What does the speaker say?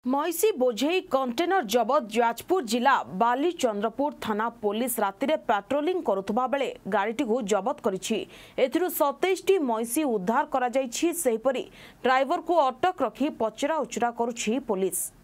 मईसी बोझे container जबत Jajpur जिला बालीचंद्रपुर थाना police राति रे पेट्रोलिंग करुवा बेले गाड़ीटी को जबत करिछि। एथिरु 27टी मईसी उद्धार करा जाइछि। सेहिपरि ड्राइवर को अटक रखी पचरा उचरा करुछि पुलिस।